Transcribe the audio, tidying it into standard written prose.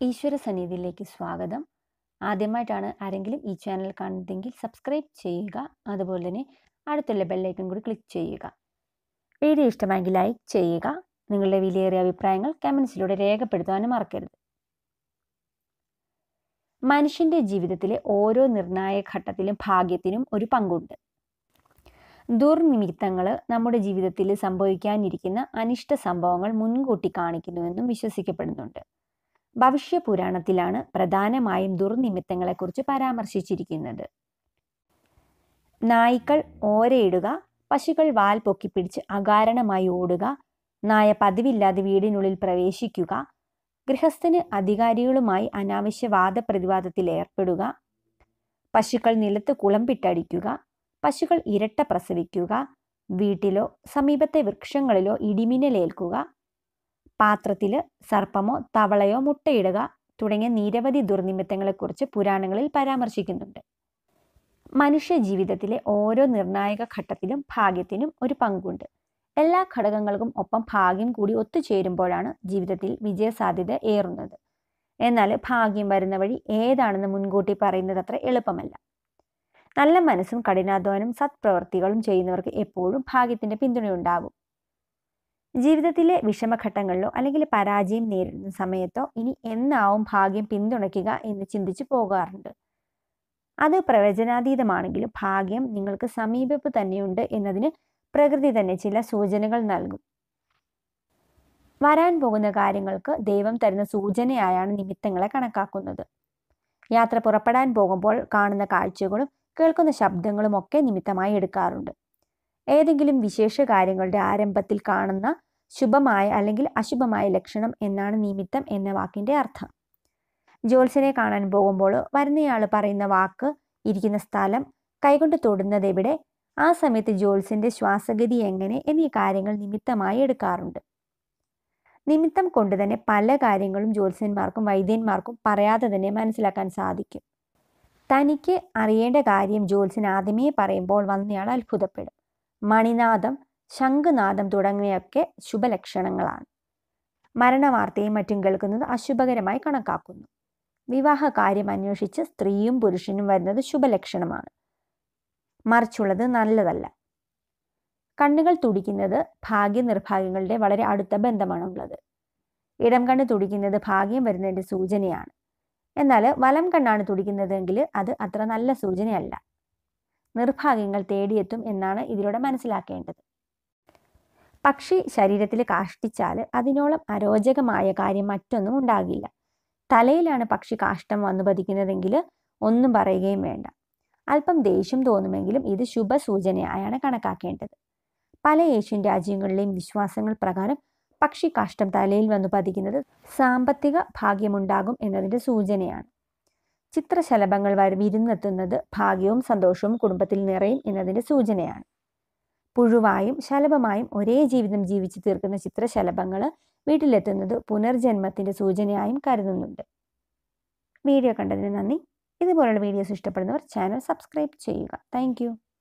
ഈശ്വര സന്നിധിയിലേക്ക് സ്വാഗതം. ആദ്യമായിട്ടാണ് ആരെങ്കിലും ഈ ചാനൽ കാണുന്നതെങ്കിൽ സബ്സ്ക്രൈബ് ചെയ്യുക. അതുപോലെ തന്നെ അടുത്തുള്ള ബെല്ലൈക്കൺ കൂടി ക്ലിക്ക് ചെയ്യുക. വീഡിയോ ഇഷ്ടമായെങ്കിൽ ലൈക്ക് ചെയ്യുക. നിങ്ങളുടെ വിലയേറിയ അഭിപ്രായങ്ങൾ കമൻസിലൂടെ രേഖപ്പെടുത്താനും മറക്കരുത്. മനുഷ്യൻ്റെ ജീവിതത്തിലെ ഓരോ നിർണായക ഘട്ടത്തിലും ഭാഗ്യത്തിനും ഒരു പങ്കുണ്ട്. ദുർനിമിത്തങ്ങൾ നമ്മുടെ ജീവിതത്തിൽ സംഭവിക്കാനിരിക്കുന്ന അനിഷ്ട സംഭവങ്ങൾ മുൻകൂട്ടി കാണിക്കുന്നുവെന്നും വിശ്വസിക്കപ്പെടുന്നുണ്ട്. ഭവിഷ്യ പുരാണത്തിലാണ് പ്രധാനമായും ദുർനിമിത്തങ്ങളെക്കുറിച്ച് പരാമർശിച്ചിരിക്കുന്നത്. നായ്ക്കൾ ഓരയിടുക, പശുക്കൾ വാൽ പൊക്കിപ്പിടിച്ച് അകാരണമായി ഓടുക, നായ പതിവില്ലാതെ വീടിനുള്ളിൽ പ്രവേശിക്കുക, ഗൃഹസ്ഥന് അധികാരികളുമായി അനാവശ്യ വാദപ്രതിവാദത്തിൽ ഏർപ്പെടുക, പശുക്കൾ നിലത്ത് കുളമ്പിട്ടടിക്കുക, പശുക്കൾ ഇരട്ട പ്രസവിക്കുക, വീട്ടിലോ സമീപത്തെ വൃക്ഷങ്ങളിലോ ഇടിമിന്നലേൽക്കുക, പാത്രത്തിൽ സർപ്പമോ തവളയോ മുട്ടയിടുക തുടങ്ങിയ നിരവധി ദുർനിമിത്തങ്ങളെക്കുറിച്ച് പുരാണങ്ങളിൽ പരാമർശിക്കുന്നുണ്ട്. മനുഷ്യ ജീവിതത്തിലെ ഓരോ നിർണായക ഘട്ടത്തിലും ഭാഗ്യത്തിനും ഒരു പങ്കുണ്ട്. എല്ലാ ഘടകങ്ങൾക്കും ഒപ്പം ഭാഗ്യം കൂടി ഒത്തുചേരുമ്പോഴാണ് ജീവിതത്തിൽ വിജയസാധ്യത ഏറുന്നത്. എന്നാൽ ഭാഗ്യം വരുന്ന വഴി ഏതാണെന്ന് മുൻകൂട്ടി പറയുന്നത് അത്ര എളുപ്പമല്ല. നല്ല മനസ്സും കഠിനാധ്വാനവും സത്പ്രവർത്തികളും ചെയ്യുന്നവർക്ക് എപ്പോഴും ഭാഗ്യത്തിന്റെ പിന്തുണയുണ്ടാകും. ജീവിതത്തിലെ വിഷമഘട്ടങ്ങളിലോ അല്ലെങ്കിൽ പരാജയം നേരിടുന്ന സമയത്തോ ഇനി എന്നാവും ഭാഗ്യം പിന്തുണയ്ക്കുക എന്ന് ചിന്തിച്ചു പോകാറുണ്ട്. അത് പ്രവചനാതീതമാണെങ്കിലും ഭാഗ്യം നിങ്ങൾക്ക് സമീപത്ത് തന്നെയുണ്ട് എന്നതിന് പ്രകൃതി തന്നെ ചില സൂചനകൾ നൽകും. വരാൻ പോകുന്ന കാര്യങ്ങൾക്ക് ദൈവം തരുന്ന സൂചനയായാണ് നിമിത്തങ്ങളെ കണക്കാക്കുന്നത്. യാത്ര പുറപ്പെടാൻ പോകുമ്പോൾ കാണുന്ന കാഴ്ചകളും കേൾക്കുന്ന ശബ്ദങ്ങളും ഒക്കെ നിമിത്തമായി എടുക്കാറുണ്ട്. ഏതെങ്കിലും വിശേഷ കാര്യങ്ങളുടെ ആരംഭത്തിൽ കാണുന്ന ശുഭമായ അല്ലെങ്കിൽ അശുഭമായ ലക്ഷണം എന്നാണ് നിമിത്തം എന്ന വാക്കിന്റെ അർത്ഥം. ജ്യോത്സ്യനെ കാണാൻ പോകുമ്പോൾ വരുന്നയാൾ പറയുന്ന വാക്ക്, ഇരിക്കുന്ന സ്ഥലം, കൈകൊണ്ട് തൊടുന്നത് എവിടെ, ആ സമയത്ത് ജ്യോത്സ്യന്റെ ശ്വാസഗതി എങ്ങനെ എന്നീ കാര്യങ്ങൾ നിമിത്തമായി എടുക്കാറുണ്ട്. നിമിത്തം കൊണ്ട് തന്നെ പല കാര്യങ്ങളും ജ്യോത്സ്യന്മാർക്കും വൈദ്യന്മാർക്കും പറയാതെ തന്നെ മനസ്സിലാക്കാൻ സാധിക്കും. തനിക്ക് അറിയേണ്ട കാര്യം ജ്യോത്സ്യൻ ആദ്യമേ പറയുമ്പോൾ വന്നയാൾ അത്ഭുതപ്പെടും. മണിനാദം, ശംഖുനാദം തുടങ്ങിയൊക്കെ ശുഭലക്ഷണങ്ങളാണ്. മരണവാർത്തയും മറ്റും കേൾക്കുന്നത് അശുഭകരമായി കണക്കാക്കുന്നു. വിവാഹ കാര്യം അന്വേഷിച്ച് സ്ത്രീയും പുരുഷനും വരുന്നത് ശുഭലക്ഷണമാണ്, മറിച്ചുള്ളത് നല്ലതല്ല. കണ്ണുകൾ തുടിക്കുന്നത് ഭാഗ്യനിർഭാഗ്യങ്ങളുടെ വളരെ അടുത്ത ബന്ധമാണുള്ളത്. ഇടം കണ്ണ് തുടിക്കുന്നത് ഭാഗ്യം വരുന്നതിൻ്റെ സൂചനയാണ്. എന്നാൽ വലം കണ്ണാണ് തുടിക്കുന്നതെങ്കിൽ അത് അത്ര നല്ല സൂചനയല്ല. നിർഭാഗ്യങ്ങൾ തേടിയെത്തും എന്നാണ് ഇതിലൂടെ മനസ്സിലാക്കേണ്ടത്. പക്ഷി ശരീരത്തിൽ കാഷ്ടിച്ചാൽ അതിനോളം അരോചകമായ കാര്യം മറ്റൊന്നും ഉണ്ടാകില്ല. തലയിലാണ് പക്ഷി കാഷ്ടം വന്നു പതിക്കുന്നതെങ്കിൽ ഒന്നും പറയുകയും വേണ്ട. അല്പം ദേഷ്യം തോന്നുമെങ്കിലും ഇത് ശുഭസൂചനയായാണ് കണക്കാക്കേണ്ടത്. പല ഏഷ്യൻ രാജ്യങ്ങളിലെയും വിശ്വാസങ്ങൾ പ്രകാരം പക്ഷി കാഷ്ടം തലയിൽ വന്നു പതിക്കുന്നത് സാമ്പത്തിക ഭാഗ്യമുണ്ടാകും എന്നതിൻ്റെ സൂചനയാണ്. ചിത്രശലഭങ്ങൾ വിരുന്നെത്തുന്നത് ഭാഗ്യവും സന്തോഷവും കുടുംബത്തിൽ നിറയും എന്നതിൻ്റെ സൂചനയാണ്. പുഴുവായും ശലഭമായും ഒരേ ജീവിതം ജീവിച്ചു തീർക്കുന്ന ചിത്രശലഭങ്ങൾ വീട്ടിലെത്തുന്നത് പുനർജന്മത്തിന്റെ സൂചനയായും കരുതുന്നുണ്ട്. വീഡിയോ കണ്ടതിന് നന്ദി. ഇതുപോലുള്ള വീഡിയോസ് ഇഷ്ടപ്പെടുന്നവർ ചാനൽ സബ്സ്ക്രൈബ് ചെയ്യുക. താങ്ക്